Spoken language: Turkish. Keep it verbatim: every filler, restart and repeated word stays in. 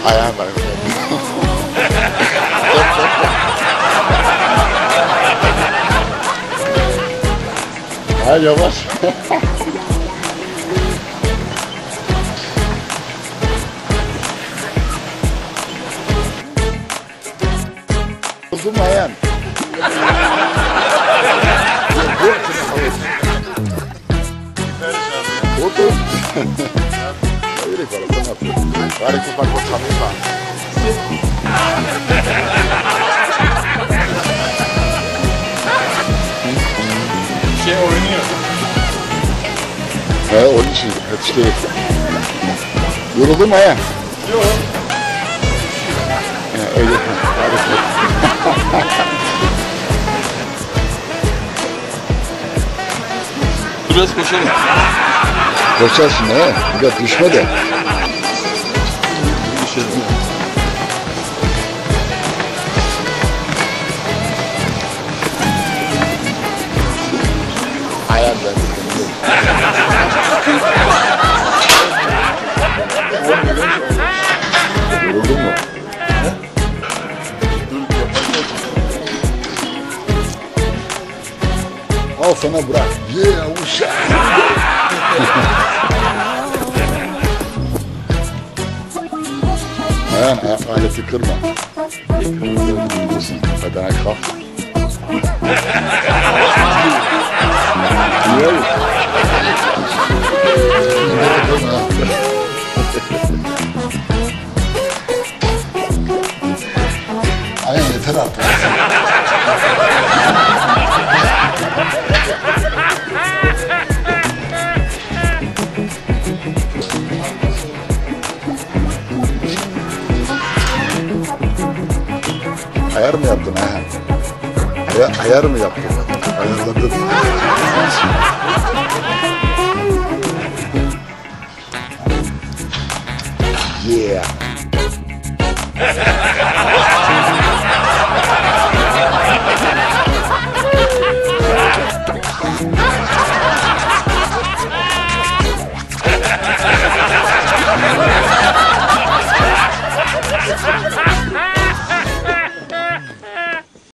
Ayağım var. Hayır yavaş. Uzun ayağım. Otur. Öyle para sen yapıyorsun. Bari kupar bu kamera. Şey oynuyor. He onun için işte. Yoruldun mu ayağım? Yok. He öyle. Harika. Biraz koşalım. Koşarsın he. Bir de düşme de. Düşelim. Ayağım ben. Yoruldun mu? Al sana bırak. Ye yeah, uşak. Ayağım ayak aleti kırma. Kırmızısın. Hadi ayağa kalk. Niye öyle? Ayağım yeter artık. Ayar mı yaptın ha? Ayar, ayar mı yaptın? Ayarladın. Yeah.